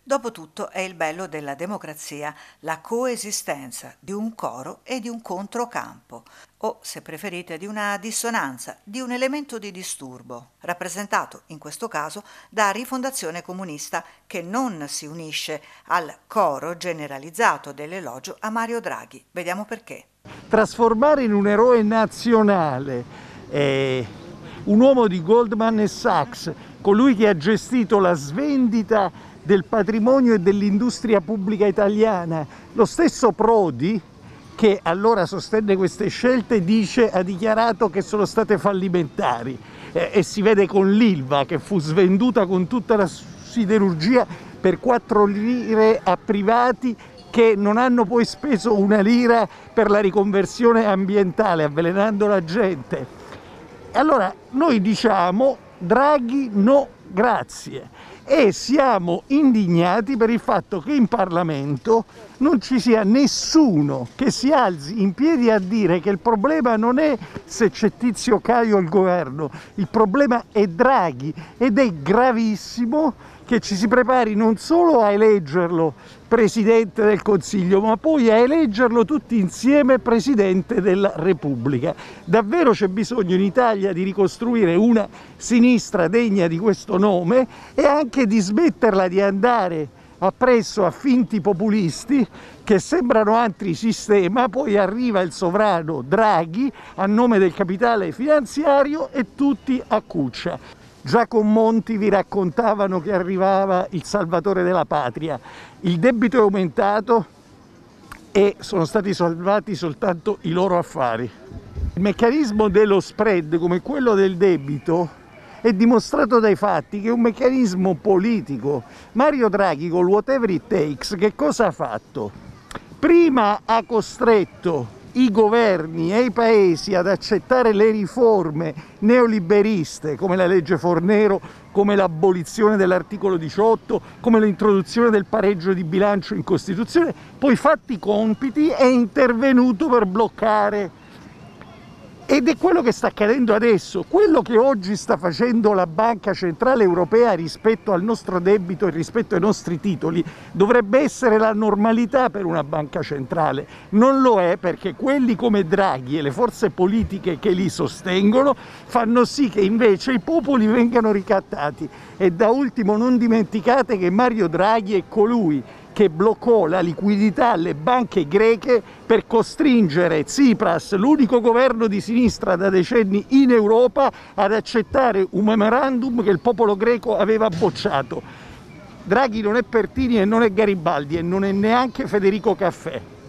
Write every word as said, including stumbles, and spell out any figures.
Dopotutto è il bello della democrazia, la coesistenza di un coro e di un controcampo, o se preferite di una dissonanza, di un elemento di disturbo, rappresentato in questo caso da Rifondazione Comunista, che non si unisce al coro generalizzato dell'elogio a Mario Draghi. Vediamo perché. Trasformare in un eroe nazionale eh, un uomo di Goldman Sachs, colui che ha gestito la svendita del patrimonio e dell'industria pubblica italiana, lo stesso Prodi, che allora sostenne queste scelte, dice, ha dichiarato che sono state fallimentari eh, e si vede con l'Ilva, che fu svenduta con tutta la siderurgia per quattro lire a privati che non hanno poi speso una lira per la riconversione ambientale, avvelenando la gente. Allora noi diciamo Draghi no grazie, e siamo indignati per il fatto che in Parlamento non ci sia nessuno che si alzi in piedi a dire che il problema non è se c'è Tizio Caio al governo, il problema è Draghi, ed è gravissimo che ci si prepari non solo a eleggerlo Presidente del Consiglio, ma poi a eleggerlo tutti insieme Presidente della Repubblica. Davvero c'è bisogno in Italia di ricostruire una sinistra degna di questo nome e anche di smetterla di andare appresso a finti populisti che sembrano antisistema, poi arriva il sovrano Draghi a nome del capitale finanziario e tutti a cuccia. Già con Monti vi raccontavano che arrivava il salvatore della patria. Il debito è aumentato e sono stati salvati soltanto i loro affari. Il meccanismo dello spread, come quello del debito, è dimostrato dai fatti che è un meccanismo politico. Mario Draghi con whatever it takes che cosa ha fatto? Prima ha costretto i governi e i paesi ad accettare le riforme neoliberiste come la legge Fornero, come l'abolizione dell'articolo diciotto, come l'introduzione del pareggio di bilancio in Costituzione, poi fatti i compiti è intervenuto per bloccare. Ed è quello che sta accadendo adesso, quello che oggi sta facendo la Banca Centrale Europea rispetto al nostro debito e rispetto ai nostri titoli dovrebbe essere la normalità per una banca centrale. Non lo è, perché quelli come Draghi e le forze politiche che li sostengono fanno sì che invece i popoli vengano ricattati. E da ultimo non dimenticate che Mario Draghi è colui che bloccò la liquidità alle banche greche per costringere Tsipras, l'unico governo di sinistra da decenni in Europa, ad accettare un memorandum che il popolo greco aveva bocciato. Draghi non è Pertini e non è Garibaldi e non è neanche Federico Caffè.